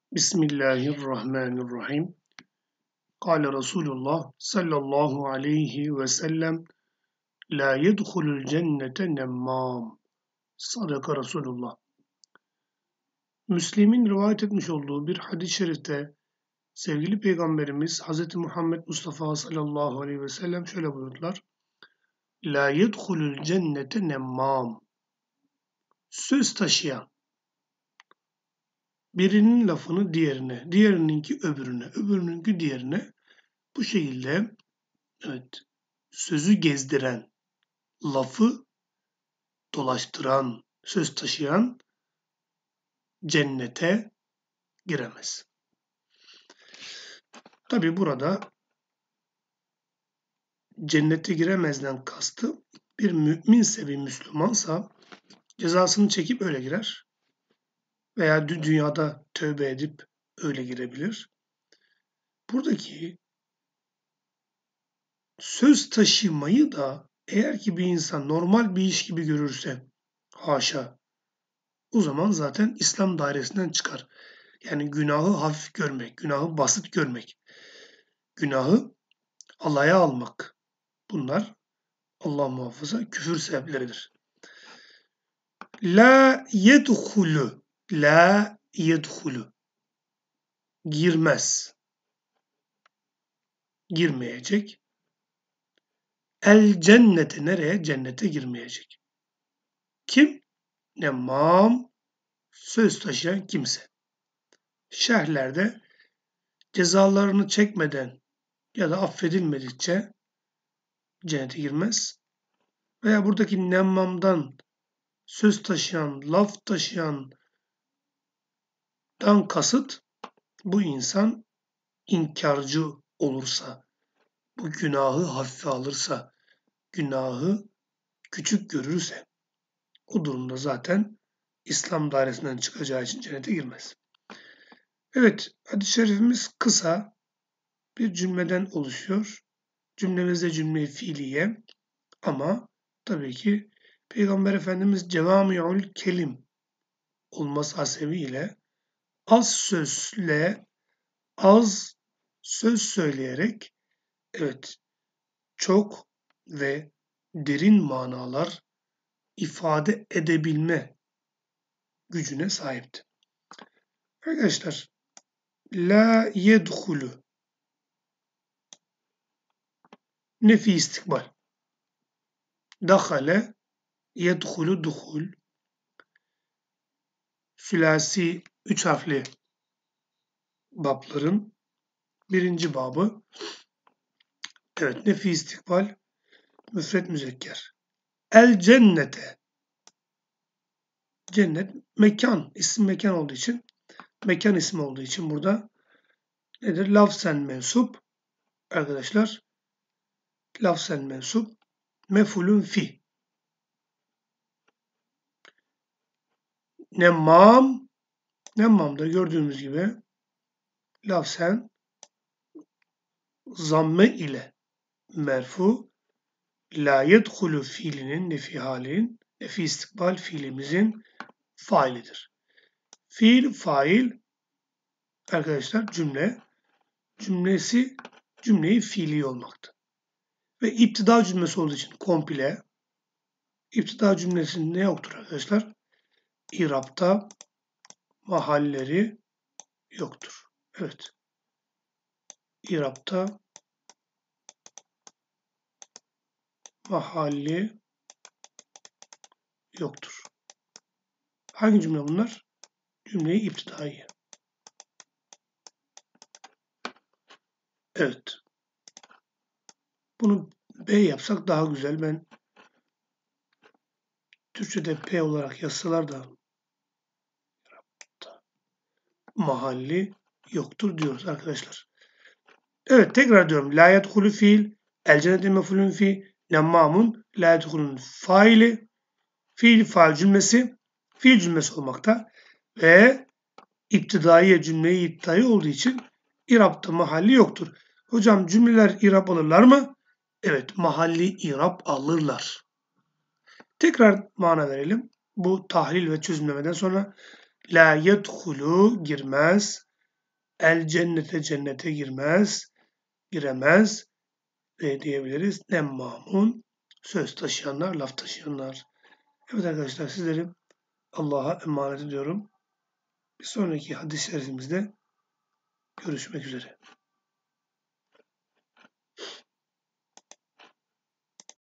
Bismillahirrahmanirrahim. Kâle Resulullah sallallahu aleyhi ve sellem la yedhulul cennete nemmâm. Sadaka Resulullah. Müslim'in rivayet etmiş olduğu bir hadis-i şerifte sevgili Peygamberimiz Hz. Muhammed Mustafa sallallahu aleyhi ve sellem şöyle buyurdular. La yedhulul cennete nemmâm. Söz taşıyan. Birinin lafını diğerine, diğerininki öbürüne, öbürününki diğerine bu şekilde sözü gezdiren, lafı dolaştıran, söz taşıyan cennete giremez. Tabi burada cennete giremezden kastı bir müminse, bir Müslümansa cezasını çekip öyle girer veya dünyada tövbe edip öyle girebilir. Buradaki söz taşımayı da eğer ki bir insan normal bir iş gibi görürse, haşa, o zaman zaten İslam dairesinden çıkar. Yani günahı hafif görmek, günahı basit görmek, günahı alaya almak. Bunlar Allah muhafaza küfür sebepleridir. La yedhulu, la yedhulu, girmez, girmeyecek. El cennete, nereye? Cennete girmeyecek. Kim? Nemmam, söz taşıyan kimse. Şerhlerde cezalarını çekmeden ya da affedilmedikçe cennete girmez. Veya buradaki nemmamdan söz taşıyan, laf taşıyandan kasıt bu insan inkarcı olursa, bu günahı hafife alırsa, günahı küçük görürse o durumda zaten İslam dairesinden çıkacağı için cennete girmez. Evet, hadis-i şerifimiz kısa bir cümleden oluşuyor. Cümlemizde cümle-i fiiliye ama tabii ki Peygamber Efendimiz cevami'ül kelim olması hasebiyle az sözle, az söz söyleyerek çok ve derin manalar ifade edebilme gücüne sahipti. Arkadaşlar, la yedhulu nefi istikbal. Dahale yedhulu duhul. Sülasi 3 harfli babların birinci babı. Evet, nefi istikbal müfret müzekker. El cennete. Cennet mekan, isim mekan olduğu için, mekan ismi olduğu için burada nedir? Lafzen mensup arkadaşlar. Lafzen mensup mefulun fi. Nemmam, nemmamda gördüğümüz gibi lafzen zamme ile merfu, la yedhulu fiilinin nefi halinin, nefi istikbal fiilimizin failidir. Fiil, fail arkadaşlar cümleyi fiili olmakta. Ve iptida cümlesi olduğu için komple, iptida cümlesinde ne yoktur arkadaşlar? İrapta mahalleri yoktur. Evet. İrapta mahalli yoktur. Hangi cümle bunlar? Cümleyi iptidaiye. Evet. Bunu B yapsak daha güzel. Ben Türkçe'de P olarak yazsalar da mahalli yoktur diyoruz arkadaşlar. Evet, tekrar diyorum. La yedhulu fiil, el cennete mefulun fi, nemmamun, la yedhulun faili, fiil fail cümlesi, fiil cümlesi olmakta ve iptidaiye cümleyi iptidai olduğu için irapta mahalli yoktur. Hocam cümleler irap alırlar mı? Evet, mahalli irap alırlar. Tekrar mana verelim. Bu tahlil ve çözümlemeden sonra la yedhulu girmez, El cennete cennete giremez ve diyebiliriz. Nemmamun söz taşıyanlar, laf taşıyanlar. Evet arkadaşlar sizleri Allah'a emanet ediyorum. Bir sonraki hadis-i şerifimizde görüşmek üzere.